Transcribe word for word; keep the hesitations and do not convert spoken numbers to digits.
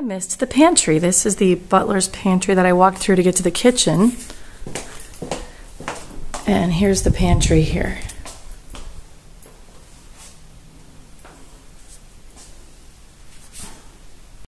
I missed the pantry. This is the butler's pantry that I walked through to get to the kitchen. And here's the pantry here.